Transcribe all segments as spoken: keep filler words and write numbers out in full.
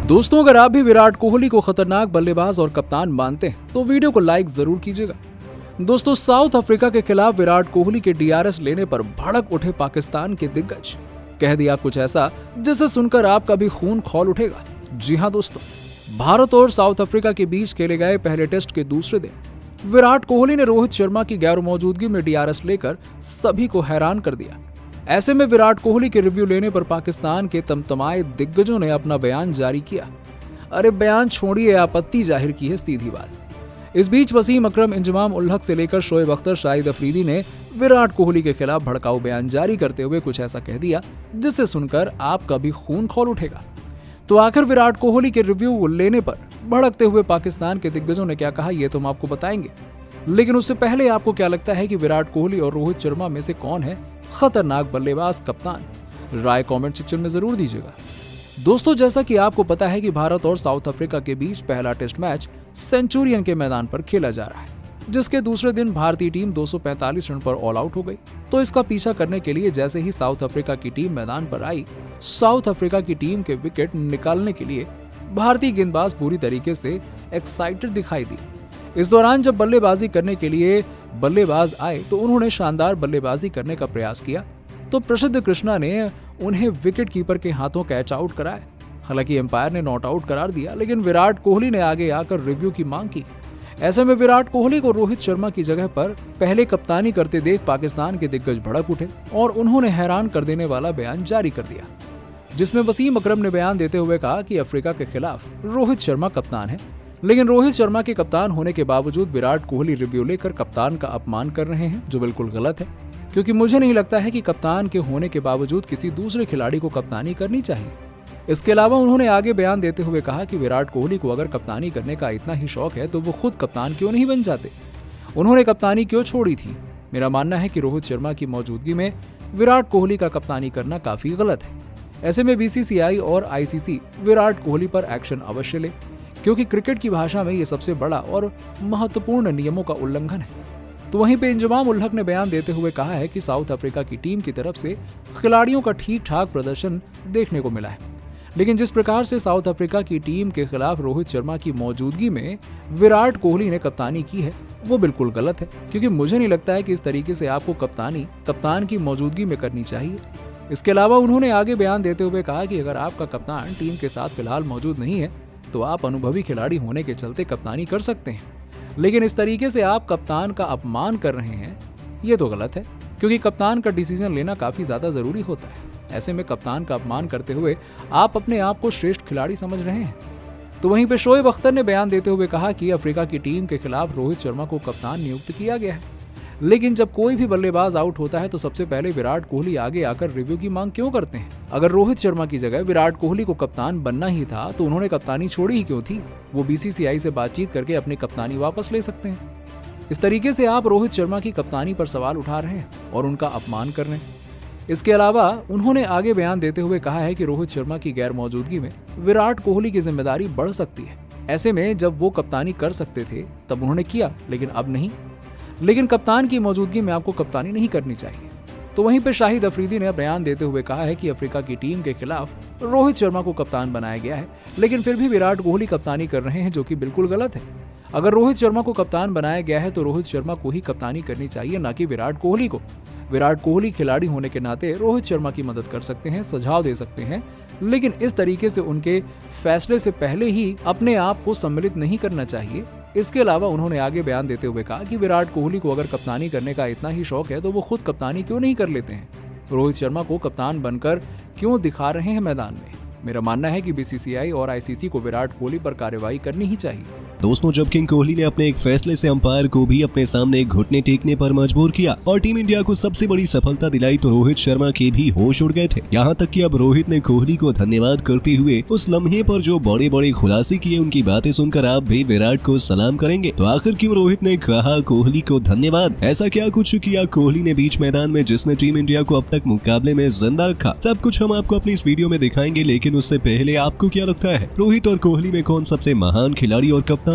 दोस्तों, अगर आप भी विराट कोहली को खतरनाक बल्लेबाज और कप्तान मानते हैं तो वीडियो को लाइक जरूर कीजिएगा। दोस्तों, साउथ अफ्रीका के खिलाफ विराट कोहली के डीआरएस लेने पर भड़क उठे पाकिस्तान के दिग्गज। कह दिया कुछ ऐसा जिसे सुनकर आपका भी खून खौल उठेगा। जी हां दोस्तों, भारत और साउथ अफ्रीका के बीच खेले गए पहले टेस्ट के दूसरे दिन विराट कोहली ने रोहित शर्मा की गैर मौजूदगी में डीआरएस लेकर सभी को हैरान कर दिया। ऐसे में विराट कोहली के रिव्यू लेने पर पाकिस्तान के तमतमाए दिग्गजों ने अपना बयान जारी किया। अरे बयान छोड़िए, आपत्ति जाहिर की है, सीधी बात। इस बीच वसीम अकरम, इंजमाम उल हक से लेकर शोएब अख्तर, शाहिद अफरीदी ने विराट कोहली के खिलाफ भड़काऊ बयान जारी करते हुए कुछ ऐसा कह दिया जिसे सुनकर आपका भी खून खौल उठेगा। तो आखिर विराट कोहली के रिव्यू लेने पर भड़कते हुए पाकिस्तान के दिग्गजों ने क्या कहा, ये तो हम आपको बताएंगे। लेकिन उससे पहले आपको क्या लगता है कि विराट कोहली और रोहित शर्मा में से कौन है खतरनाक बल्लेबाज कप्तान? राय कमेंट सेक्शन में जरूर दीजिएगा। दोस्तों, जैसा कि आपको पता है कि भारत और साउथ अफ्रीका के बीच पहला टेस्ट मैच सेंचुरियन के मैदान पर खेला जा रहा है, जिसके दूसरे दिन भारतीय टीम दो सौ पैंतालीस रन पर ऑल आउट हो गई। तो इसका पीछा करने के लिए जैसे ही साउथ अफ्रीका की टीम मैदान पर आई, साउथ अफ्रीका की टीम के विकेट निकालने के लिए भारतीय गेंदबाज पूरी तरीके से एक्साइटेड दिखाई दी। इस दौरान जब बल्लेबाजी करने के लिए बल्लेबाज आए तो उन्होंने शानदार बल्लेबाजी करने का प्रयास किया तो प्रसिद्ध कृष्णा ने उन्हें विकेट कीपर के हाथों कैच आउट कराया। हालांकि एम्पायर ने नॉट आउट करार दिया, लेकिन विराट कोहली ने आगे आकर रिव्यू की मांग की। ऐसे में विराट कोहली को रोहित शर्मा की जगह पर पहले कप्तानी करते देख पाकिस्तान के दिग्गज भड़क उठे और उन्होंने हैरान कर देने वाला बयान जारी कर दिया, जिसमें वसीम अकरम ने बयान देते हुए कहा कि अफ्रीका के खिलाफ रोहित शर्मा कप्तान है, लेकिन रोहित शर्मा के कप्तान होने के बावजूद विराट कोहली रिव्यू लेकर कप्तान का अपमान कर रहे हैं, जो बिल्कुल गलत है। क्योंकि मुझे नहीं लगता है कि कप्तान के होने के बावजूद किसी दूसरे खिलाड़ी को कप्तानी करनी चाहिए। इसके अलावा उन्होंने आगे बयान देते हुए कहा कि विराट कोहली को अगर कप्तानी करने का इतना ही शौक है तो वो खुद कप्तान क्यों नहीं बन जाते, उन्होंने कप्तानी क्यों छोड़ी थी। मेरा मानना है कि रोहित शर्मा की मौजूदगी में विराट कोहली का कप्तानी करना काफी गलत है। ऐसे में बीसीसीआई और आईसीसी विराट कोहली पर एक्शन अवश्य ले, क्योंकि क्रिकेट की भाषा में ये सबसे बड़ा और महत्वपूर्ण नियमों का उल्लंघन है। तो वहीं पे इंजमाम उल हक ने बयान देते हुए कहा है कि साउथ अफ्रीका की टीम की तरफ से खिलाड़ियों का ठीक ठाक प्रदर्शन देखने को मिला है, लेकिन जिस प्रकार से साउथ अफ्रीका की टीम के खिलाफ रोहित शर्मा की मौजूदगी में विराट कोहली ने कप्तानी की है वो बिल्कुल गलत है। क्योंकि मुझे नहीं लगता है कि इस तरीके से आपको कप्तानी कप्तान की मौजूदगी में करनी चाहिए। इसके अलावा उन्होंने आगे बयान देते हुए कहा कि अगर आपका कप्तान टीम के साथ फिलहाल मौजूद नहीं है तो आप अनुभवी खिलाड़ी होने के चलते कप्तानी कर सकते हैं, लेकिन इस तरीके से आप कप्तान का अपमान कर रहे हैं, ये तो गलत है। क्योंकि कप्तान का डिसीजन लेना काफी ज्यादा जरूरी होता है। ऐसे में कप्तान का अपमान करते हुए आप अपने आप को श्रेष्ठ खिलाड़ी समझ रहे हैं। तो वहीं पे शोएब अख्तर ने बयान देते हुए कहा कि अफ्रीका की टीम के खिलाफ रोहित शर्मा को कप्तान नियुक्त किया गया है, लेकिन जब कोई भी बल्लेबाज आउट होता है तो सबसे पहले विराट कोहली आगे आकर रिव्यू की मांग क्यों करते हैं? अगर रोहित शर्मा की जगह विराट कोहली को कप्तान बनना ही था तो उन्होंने कप्तानी छोड़ी ही क्यों थी? वो बीसीसीआई से बातचीत करके अपनी कप्तानी वापस ले सकते हैं। इस तरीके से आप रोहित शर्मा की कप्तानी पर सवाल उठा रहे हैं और उनका अपमान कर रहे हैं। इसके अलावा उन्होंने आगे बयान देते हुए कहा है कि रोहित शर्मा की गैर मौजूदगी में विराट कोहली की जिम्मेदारी बढ़ सकती है। ऐसे में जब वो कप्तानी कर सकते थे तब उन्होंने किया, लेकिन अब नहीं। लेकिन कप्तान की मौजूदगी में आपको कप्तानी नहीं करनी चाहिए। तो वहीं पर शाहिद अफरीदी ने बयान देते हुए कहा है कि अफ्रीका की टीम के खिलाफ रोहित शर्मा को कप्तान बनाया गया है, लेकिन फिर भी विराट कोहली कप्तानी कर रहे हैं, जो कि बिल्कुल गलत है। अगर रोहित शर्मा को कप्तान बनाया गया है तो रोहित शर्मा को ही कप्तानी करनी चाहिए, ना कि विराट कोहली को। विराट कोहली खिलाड़ी होने के नाते रोहित शर्मा की मदद कर सकते हैं, सुझाव दे सकते हैं, लेकिन इस तरीके से उनके फैसले से पहले ही अपने आप को सम्मिलित नहीं करना चाहिए। इसके अलावा उन्होंने आगे बयान देते हुए कहा कि विराट कोहली को अगर कप्तानी करने का इतना ही शौक है तो वो खुद कप्तानी क्यों नहीं कर लेते हैं? रोहित शर्मा को कप्तान बनकर क्यों दिखा रहे हैं मैदान में? मेरा मानना है कि बीसीसीआई और आईसीसी को विराट कोहली पर कार्रवाई करनी ही चाहिए। दोस्तों, जब किंग कोहली ने अपने एक फैसले से अंपायर को भी अपने सामने घुटने टेकने पर मजबूर किया और टीम इंडिया को सबसे बड़ी सफलता दिलाई तो रोहित शर्मा के भी होश उड़ गए थे। यहाँ तक कि अब रोहित ने कोहली को धन्यवाद करते हुए उस लम्हे पर जो बड़े बड़े खुलासे किए उनकी बातें सुनकर आप भी विराट को सलाम करेंगे। तो आखिर क्यों रोहित ने कहा कोहली को धन्यवाद? ऐसा क्या कुछ किया कोहली ने बीच मैदान में जिसने टीम इंडिया को अब तक मुकाबले में जिंदा रखा? सब कुछ हम आपको अपनी इस वीडियो में दिखाएंगे, लेकिन उससे पहले आपको क्या लगता है रोहित और कोहली में कौन सबसे महान खिलाड़ी और कप्तान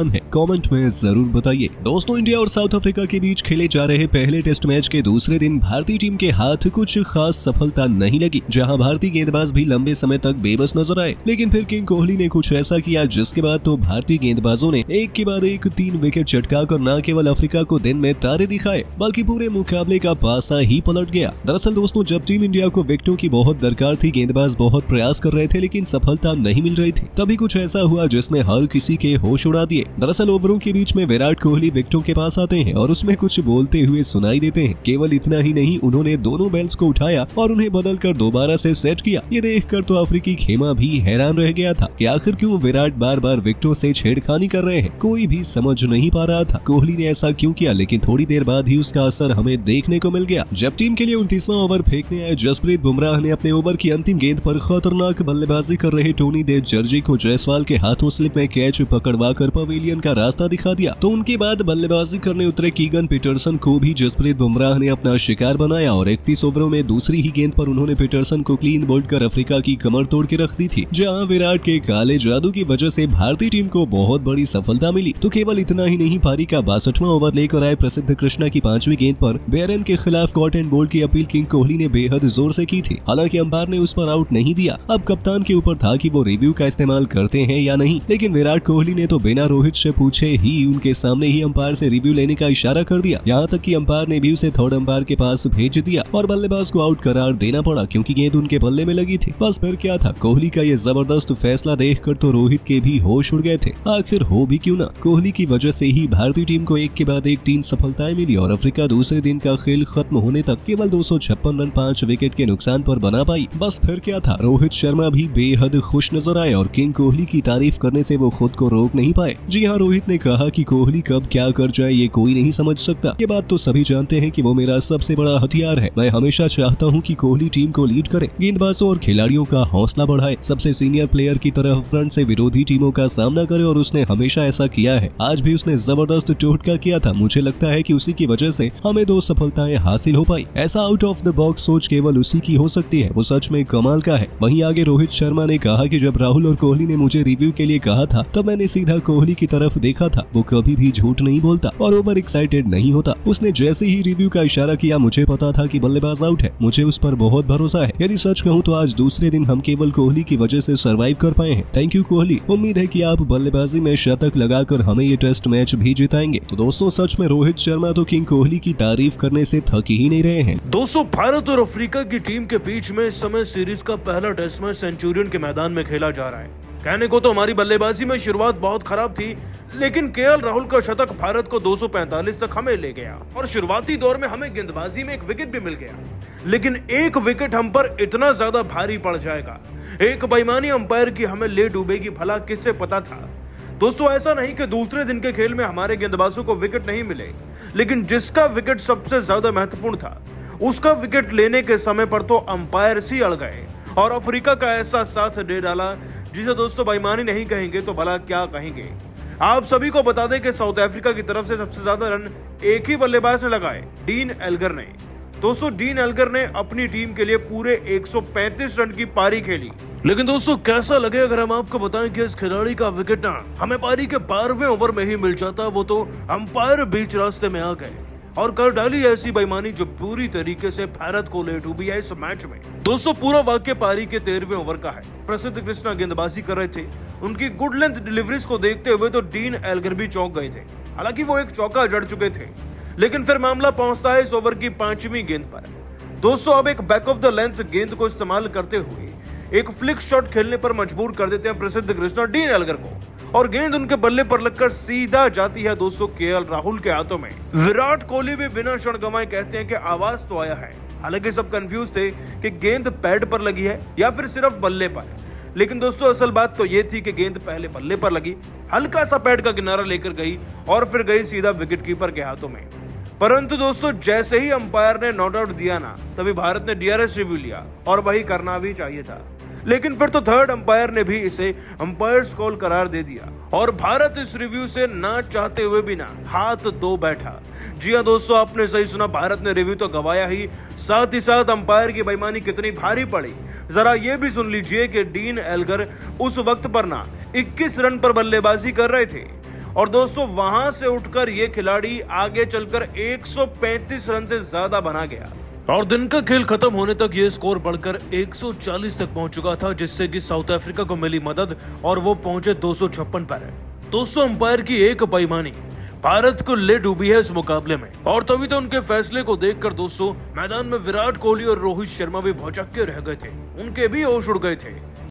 कप्तान है? कमेंट में जरूर बताइए। दोस्तों, इंडिया और साउथ अफ्रीका के बीच खेले जा रहे पहले टेस्ट मैच के दूसरे दिन भारतीय टीम के हाथ कुछ खास सफलता नहीं लगी, जहां भारतीय गेंदबाज भी लंबे समय तक बेबस नजर आए। लेकिन फिर किंग कोहली ने कुछ ऐसा किया जिसके बाद तो भारतीय गेंदबाजों ने एक के बाद एक तीन विकेट चटकाकर न केवल अफ्रीका को दिन में तारे दिखाए, बल्कि पूरे मुकाबले का पासा ही पलट गया। दरअसल दोस्तों, जब टीम इंडिया को विकेटों की बहुत दरकार थी, गेंदबाज बहुत प्रयास कर रहे थे लेकिन सफलता नहीं मिल रही थी, तभी कुछ ऐसा हुआ जिसने हर किसी के होश उड़ा दिए। दरअसल ओवरों के बीच में विराट कोहली विकेटों के पास आते हैं और उसमें कुछ बोलते हुए सुनाई देते हैं। केवल इतना ही नहीं, उन्होंने दोनों बेल्स को उठाया और उन्हें बदलकर दोबारा से सेट किया। ये देखकर तो अफ्रीकी खेमा भी हैरान रह गया था कि आखिर क्यों विराट बार बार विकेटों से छेड़खानी कर रहे हैं। कोई भी समझ नहीं पा रहा था कोहली ने ऐसा क्यों किया, लेकिन थोड़ी देर बाद ही उसका असर हमें देखने को मिल गया। जब टीम के लिए उनतीसवां ओवर फेंकने आए जसप्रीत बुमराह ने अपने ओवर की अंतिम गेंद पर खतरनाक बल्लेबाजी कर रहे टोनी दे जर्जी को जायसवाल के हाथों स्लिप में कैच पकड़वा कर पवेलियन का रास्ता दिखा दिया, तो उनके बाद बल्लेबाजी करने उतरे कीगन पीटरसन को भी जसप्रीत बुमराह ने अपना शिकार बनाया और इकतीस ओवरों में दूसरी ही गेंद पर उन्होंने पीटरसन को क्लीन बोल्ड कर अफ्रीका की कमर तोड़ के रख दी थी। जहां विराट के काले जादू की वजह से भारतीय टीम को बहुत बड़ी सफलता मिली। तो केवल इतना ही नहीं, पारी का बासठवां ओवर लेकर आए प्रसिद्ध कृष्णा की पांचवी गेंद पर बेरन के खिलाफ कॉट एंड बोल्ड की अपील किंग कोहली ने बेहद जोर से की थी। हालांकि अंपायर ने उस पर आउट नहीं दिया। अब कप्तान के ऊपर था कि वो रिव्यू का इस्तेमाल करते हैं या नहीं, लेकिन विराट कोहली ने तो बिना रोहित से पूछे ही उनके सामने ही अंपायर से रिव्यू लेने का इशारा कर दिया। यहाँ तक कि अंपायर ने भी उसे थर्ड अंपायर के पास भेज दिया और बल्लेबाज को आउट करार देना पड़ा क्योंकि गेंद उनके बल्ले में लगी थी। बस फिर क्या था, कोहली का ये जबरदस्त फैसला देखकर तो रोहित के भी होश उड़ गए थे। आखिर हो भी क्यों ना, कोहली की वजह से ही भारतीय टीम को एक के बाद एक तीन सफलताएं मिली और अफ्रीका दूसरे दिन का खेल खत्म होने तक केवल दो सौ छप्पन रन पांच विकेट के नुकसान पर बना पाई। बस फिर क्या था, रोहित शर्मा भी बेहद खुश नजर आए और किंग कोहली की तारीफ करने से वो खुद को रोक नहीं पाए। जी हाँ, रोहित ने कहा कि कोहली कब क्या कर जाए ये कोई नहीं समझ सकता। ये बात तो सभी जानते हैं कि वो मेरा सबसे बड़ा हथियार है। मैं हमेशा चाहता हूँ कि कोहली टीम को लीड करे, गेंदबाजों और खिलाड़ियों का हौसला बढ़ाए, सबसे सीनियर प्लेयर की तरह फ्रंट से विरोधी टीमों का सामना करे और उसने हमेशा ऐसा किया है। आज भी उसने जबरदस्त टोटका किया था। मुझे लगता है कि उसी की वजह से हमें दो सफलताएं हासिल हो पाई। ऐसा आउट ऑफ द बॉक्स सोच केवल उसी की हो सकती है, वो सच में कमाल का है। वहीं आगे रोहित शर्मा ने कहा कि जब राहुल और कोहली ने मुझे रिव्यू के लिए कहा था तब मैंने सीधा कोहली की तरफ देखा था। वो कभी भी झूठ नहीं बोलता और ओवर एक्साइटेड नहीं होता। उसने जैसे ही रिव्यू का इशारा किया मुझे पता था कि बल्लेबाज आउट है। मुझे उस पर बहुत भरोसा है। यदि सच कहूँ तो आज दूसरे दिन हम केवल कोहली की वजह से सरवाइव कर पाए हैं। Thank you Kohli. उम्मीद है कि आप बल्लेबाजी में शतक लगाकर हमें ये टेस्ट मैच भी जिताएंगे। तो दोस्तों, सच में रोहित शर्मा तो किंग कोहली की तारीफ करने से थक ही नहीं रहे हैं। दोस्तों, भारत और अफ्रीका की टीम के बीच में इस समय सीरीज का पहला टेस्ट मैच सेंचुरियन के मैदान में खेला जा रहा है। कहने को तो हमारी बल्लेबाजी में शुरुआत बहुत खराब थी, लेकिन केएल राहुल का शतक भारत को दो सौ पैंतालीस तक हमें ले गया और शुरुआती दौर में हमें गेंदबाजी में एक विकेट भी मिल गया। लेकिन एक विकेट हम पर इतना ज्यादा भारी पड़ जाएगा, एक बेईमानी अंपायर की हमें ले डूबेगी, भला किससे पता था। दोस्तों, ऐसा नहीं कि दूसरे दिन के खेल में हमारे गेंदबाजों को विकेट नहीं मिले, लेकिन जिसका विकेट सबसे ज्यादा महत्वपूर्ण था उसका विकेट लेने के समय पर तो अंपायर सी अड़ गए और अफ्रीका का ऐसा साथ दे डाला जिसे दोस्तों बेईमानी नहीं कहेंगे तो भला क्या कहेंगे। आप सभी को बता दें कि साउथ अफ्रीका की तरफ से सबसे ज्यादा रन एक ही बल्लेबाज ने लगाए, डीन एल्गर ने। दोस्तों, डीन एल्गर ने अपनी टीम के लिए पूरे एक सौ पैंतीस रन की पारी खेली। लेकिन दोस्तों, कैसा लगे अगर हम आपको बताएं कि इस खिलाड़ी का विकेट ना हमें पारी के बारहवें ओवर में ही मिल जाता। वो तो अंपायर बीच रास्ते में आ गए और कर डाली ऐसी बेईमानी जो पूरी तरीके से भारत को ले डूबी है इस मैच में। दोस्तों, पूरा वाक्य पारी के तेरहवें ओवर का है। प्रसिद्ध कृष्णा गेंदबाजी कर रहे थे। उनकी गुड लेंथ डिलीवरीज को देखते हुए तो डीन एल्गर भी चौंक गए थे। हालांकि वो एक चौका जड़ चुके थे, लेकिन फिर मामला पहुंचता है इस ओवर की पांचवी गेंद पर। दोस्तों, अब एक बैक ऑफ द लेंथ गेंद को इस्तेमाल करते हुए एक फ्लिक शॉट खेलने पर मजबूर कर देते हैं प्रसिद्ध कृष्णा डीन एल्गर को और गेंद उनके बल्ले पर लगकर सीधा जाती है दोस्तों केएल राहुल के हाथों में। विराट कोहली भी बिना क्षण गंवाए कहते हैं कि आवाज तो आया है। हालांकि सब कंफ्यूज थे कि गेंद पैड पर लगी है या फिर सिर्फ बल्ले पर, लेकिन दोस्तों असल बात तो ये थी कि गेंद पहले बल्ले पर लगी, हल्का सा पैड का किनारा लेकर गई और फिर गई सीधा विकेट कीपर के हाथों में। परंतु दोस्तों, जैसे ही अंपायर ने नॉट आउट दिया ना, तभी भारत ने डीआरएस रिव्यू लिया और वही करना भी चाहिए था। लेकिन फिर तो थर्ड अंपायर ने भी इसे अंपायर्स कॉल करार दे दिया और भारत इस रिव्यू से ना चाहते हुए भी ना हाथ धो बैठा। जी हां दोस्तों, आपने सही सुना, भारत ने रिव्यू तो गवाया ही, साथ ही साथ अंपायर की बेईमानी कितनी भारी पड़ी जरा ये भी सुन लीजिए कि डीन एल्गर उस वक्त पर ना इक्कीस रन पर बल्लेबाजी कर रहे थे और दोस्तों वहां से उठकर ये खिलाड़ी आगे चलकर एक सौ पैंतीस रन से ज्यादा बना गया और दिन का खेल खत्म होने तक ये स्कोर बढ़कर एक सौ चालीस तक पहुंच चुका था, जिससे कि साउथ अफ्रीका को मिली मदद और वो पहुंचे दो सौ छप्पन पर। दोस्तों अंपायर की एक बेईमानी भारत को ले डूबी है इस मुकाबले में, और तभी तो उनके फैसले को देखकर दोस्तों मैदान में विराट कोहली और रोहित शर्मा भी भौचक्के रह गए थे, उनके भी होश उड़ गए थे।